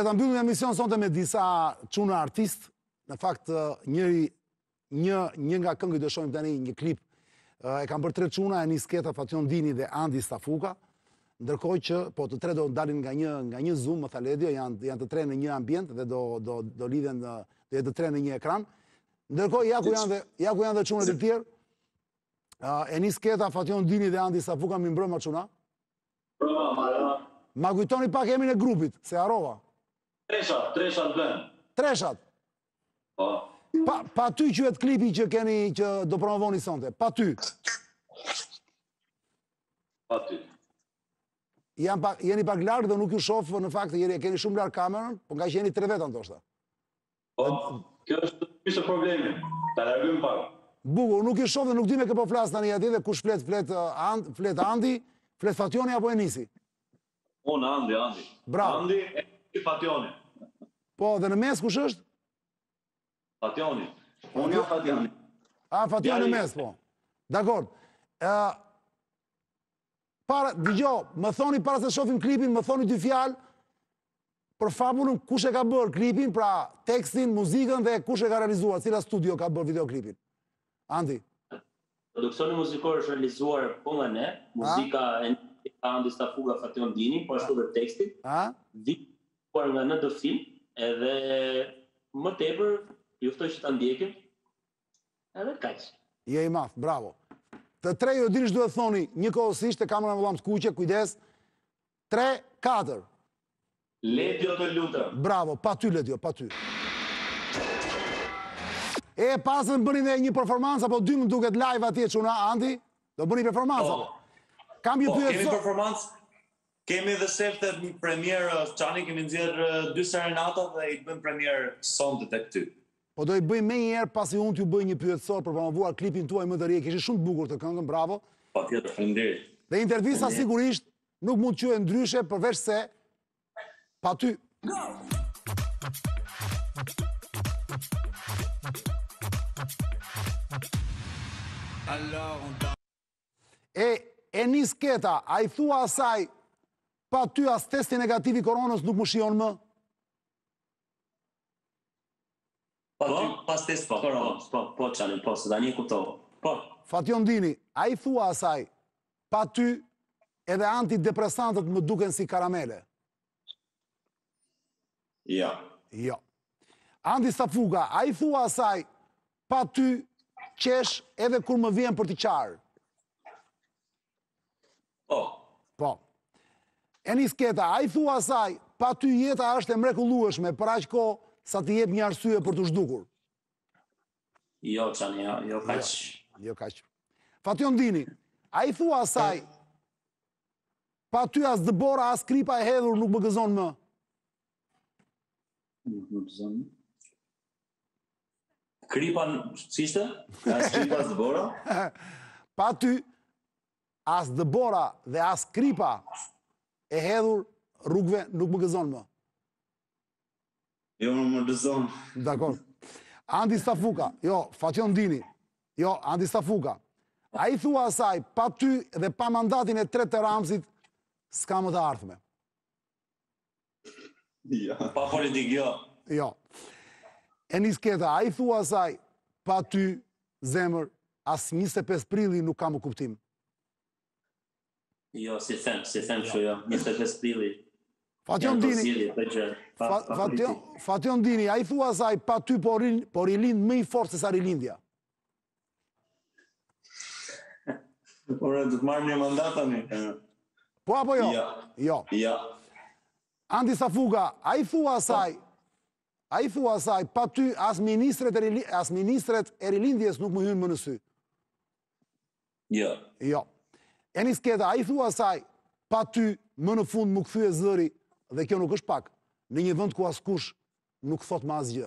ta mbyllim emision sonte me disa çuna artist. Në fakt, një nga këngët do shohim tani një klip. E kam bërë 3 çuna, Enis Keta, Fation Dini dhe Andi Stafuka. Ndërkohë që po të tre do dalin nga një Zoom, më tha Ledio, janë të tre në një ambient dhe do lidhen do jetë të tre në një ekran. Ndërkohë ja ku janë dhe çunat e tjerë. Enis Keta, Fation Dini dhe Andi Stafuka mi mbrëma çuna. Ma kujtoni pak emrin e grupit, se harova. Treshat bën. Treshat. Po. Pa ty quhet klipi që do promovoni sonte. Pa ty. Pa ty. Jeni pak larg dhe nuk ju shoh në fakt keni shumë larg kamerën, po nga që jeni tre veta ndoshta. Po, kjo është problemi. Ta largojmë pak. Bukur, nuk ju shoh dhe nuk di me kë po flas tani atje dhe kush flet Andi, flet Fationi apo Enisi. Unë Andi. Bravo. Andi e Fationi. Po, dhe në mes kush është? Fationi. Unë jam Fationi. Fationi në mes, po. Dakor. Dëgjoj, më thoni para se shohim klipin, më thoni 2 fjalë për famulën kush e ka bërë klipin, pra tekstin, muzikën dhe kush e ka realizuar, cila studio ka bërë videoklipin. Andi. Produksioni muzikor është realizuar po nga ne, muzika e Andi Stafuka, Fation Dini, po ashtu dhe tekstin. Videoklipin nga ND Film, edhe më tepër ju ftoj që ta ndjekim. Edhe kaq. Je i madh, bravo. Të tre ju dini ç'duhet thoni, njëkohësisht e kamera më të kuqe, kujdes. 3, 4. Ledio të lutem. Bravo, pa ty Ledio, pa ty. E pasën bëni dhe një performancë apo 2 më duket live atje çuna Andi? Do bëni performancë apo? Kam ju pyet. Kemi performancë. Kemi edhe sefte premierë, çani kemi nxjerr 2 serenata dhe i bëjmë premierë sonte tek ty. Po do i bëjmë me një herë pasi unë t'ju bëj një pyetësor për promovuar klipin tuaj më të ri, kishte shumë të bukur të këngën, bravo. Patjetër, faleminderit. Dhe intervista sigurisht nuk mund të quhet ndryshe përveç se pa ty. Enis Keta, a i thua asaj pa ty as testi negativ i koronës nuk më shijon më? Pas test koronës. Po, çani, po, se tani e kuptova. Po. Fation Dini, a i thua asaj pa ty edhe antidepresantët më duken si karamele? Jo. Jo. Andi Stafuka, a i thua asaj pa ty qesh edhe kur më vjen për t'i qarë? Po. Enis Keta, a i thua asaj pa ty jeta është e mrekullueshme për aq kohë sa t'i jep një arsye për t'u zhdukur? Jo, çani, jo kaq. Jo kaq. Fation Dini, a i thua asaj pa ty as dëbora as kripa e hedhur nuk më gëzon më? Nuk më gëzon. Kripa, si ishte? As kripa, as dëbora? Pa ty as dëbora dhe as kripa e hedhur rrugëve nuk më gëzon më? Jo, më gëzon. Dakor. Andi Stafuka, jo, Fation Dini, jo, Andi Stafuka. A i thua asaj, pa ty dhe pa mandatin e 3 të Ramsit, s'ka më të ardhme? Jo. Pa politik, jo. Jo. Enis Keta, a i thua asaj, pa ty, zemër, as 25 prilli nuk ka më kuptim? Jo, si them që jo, 25 prilli. Fation Dini, a i thua asaj, pa ty por i lind më i fort se sa rilindja? Ora, do të marrim një mandat tani. Po apo jo? Jo. Andi Stafuka, a i thua asaj, pa ty as ministret e rilindjes nuk më hynë më në sy? Jo. Enis Keta, a i thua asaj, pa ty më në fund më kthye zëri, dhe kjo nuk është pak, në një vend ku askush nuk thot më asgjë?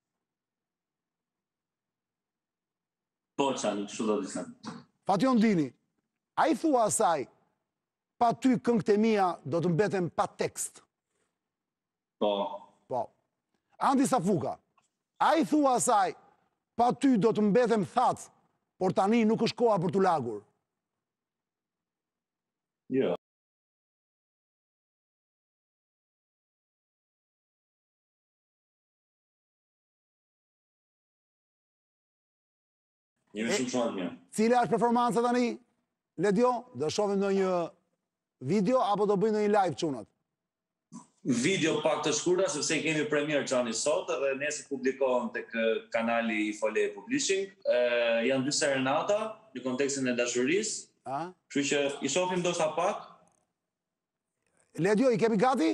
Po, çani, kështu do të them. Fation Dini, a i thua asaj, pa ty këngët e mia do të mbeten pa tekst? Po. Andi Stafuka, a i thua asaj, pa ty do të mbetem thatë, por tani nuk është koha për t'u lagur? Jo. Jemi shumë të mirë. Cila është performanca tani? Ledio, do shohim ndonjë video apo do bëjmë ndonjë live çunat? Video pak të shkurta sepse kemi premier çani sot dhe nesër publikohen tek kanali i Foley Publishing. Janë 2 serenata në kontekstin e dashurisë. Kështu që i shohim ndoshta pak. Ledio, i kemi gati?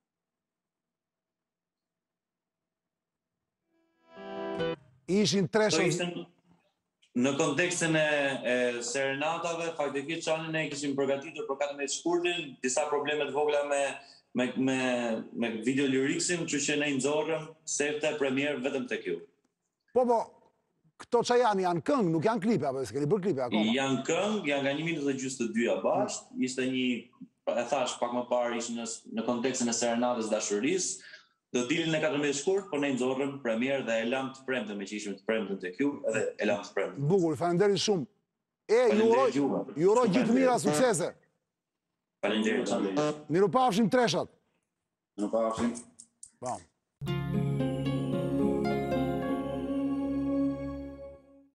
Ishin 3 Në kontekstin e serenatave, faktikisht çanin e kishim përgatitur për 14 shkurtin, disa probleme të vogla me video liriksin, kështu që ne i nxorrëm sefte premier vetëm tek ju. Po, këto që janë këngë, nuk janë klipe, apo s'keni bërë klipe akoma? Janë këngë, janë nga 1 minutë dhe gjysmë të dyja bashkë, ishte një, e thash pak më parë, ishte në kontekstin e serenatës dashurisë, do dilin në 14 shkurt, por ne i nxorrëm premier dhe e lam të premtën me që ishim të premtën tek ju, edhe e lam të premtën. Bukur, faleminderit shumë. Ju uroj gjithë mira, suksese. Faleminderit. Mirupafshim treshat. Mirupafshim. Bam.